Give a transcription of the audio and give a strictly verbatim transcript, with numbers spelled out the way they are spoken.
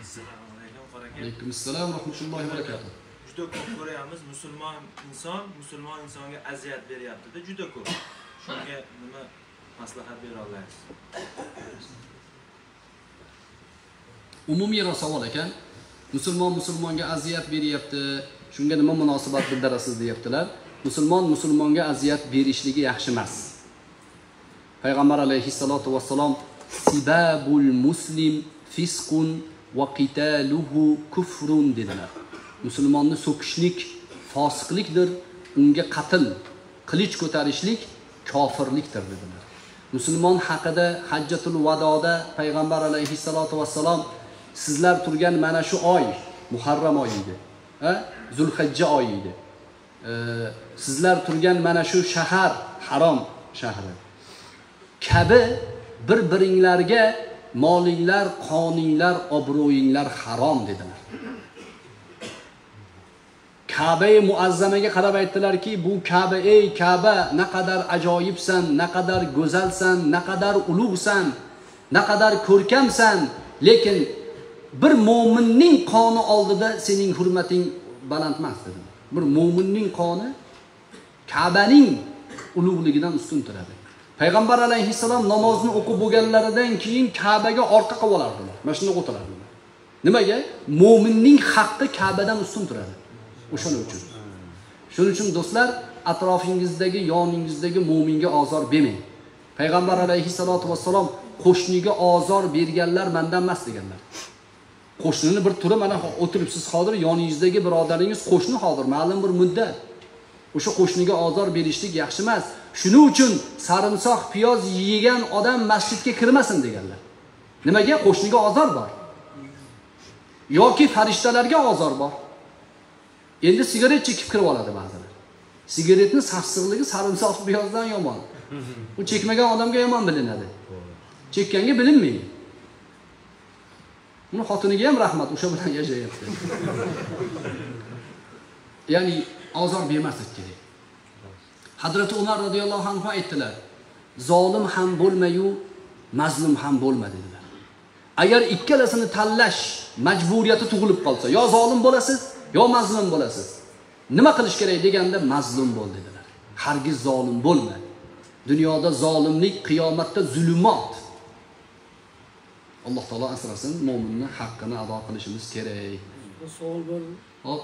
Assalomu alaykum, qora aka. Alaykum assalom va rahmatullohi va barakatuh. Juda ko'p ko'ryapmiz, musulmon inson musulmon insonga aziyat beryapti-da, juda ko'p. Shunga nima maslahat bera olasiz? Umumiy savol ekan. Musulmon musulmonga aziyat beryapti. Shunga nima munosabat bildirasiz deyaptilar. Musulmon musulmonga aziyat berishligi yaxshi emas. Payg'ambar alayhissalatu vassalom sibabul muslim fisqun va qitaluhu kufrun dedilar. Musulmonni so'kishlik fosiqlikdir, unga qatl, qilich ko'tarishlik kofirlikdir dedilar. Musulmon haqida Hajjatul Vadoda payg'ambar alayhissalatu vassalom sizlar turgan mana shu oy Muharram oyi edi. Ha? Zulhijja oyi edi. E, sizlar turgan mana shu shahar harom shahri. Kabi bir-biringlarga molinglar, qoninglar, obro'yinglar harom dedilar. Ka'ba-i muazzamaga qarab aytdilarki, bu Ka'ba, ey Ka'ba, naqadar ajoyibsan, naqadar go'zalsan, naqadar ulug'san, naqadar ko'rkamsan, lekin bir mo'minning qoni oldida sening hurmating baland emas dedilar. Bir mo'minning qoni Ka'baning ulug'ligidan ustun turadi. Payg'ambar alayhissalom namozni o'qib bo'lganlaridan keyin Ka'baga orqa qilib olardilar. Mana shunda o'tirardilar. Nimaga? Mo'minning haqqi Ka'badan ustun turadi. O'shaning uchun. Shuning uchun do'stlar, atrofingizdagi, yoningizdagi mo'minga ozor bermang. Payg'ambar alayhissalatu vassalom qo'shniga ozor berganlar mendan emas deganlar. Qo'shnini bir turi mana o'tiribsiz hozir, yoningizdagi birodaringiz qo'shni hozir, ma'lum bir muddat. O'sha qo'shniga ozor berishlik yaxshi emas. Shuning uchun sarimsoq, piyoz yegan odam masjidga kirmasin deganlar. Nimaga? Qo'shniga ozor bor. Yoki farishtalarga ozor bor. Endi sigaret chekib kirib oladi ba'zilar. Sigaretning safsizligi sarimsoq, piyozdan yomon. U chekmagan odamga yomon bilinadi. Chekkanga bilinmaydi. Uni xotiniga ham rahmat, o'sha bilan yashayapti. Ya'ni ozor bermaslik kerak. Hazrati Umar radhiyallohu anhu aytdilar: "Zolim ham bo'lmayu, mazlum ham bo'lma" dedilar. Agar ikkalasini tanlash majburiyati tug'ilib qolsa, yo zolim bo'lasiz, yo mazlum bo'lasiz. Nima qilish kerak deganda mazlum bo'l dedilar. Hargiz zolim bo'lma. Dunyoda zolimlik, qiyomatda zulumot. Alloh taolo asrasin, mo'minning haqqini ado qilishimiz kerak. Savol bor.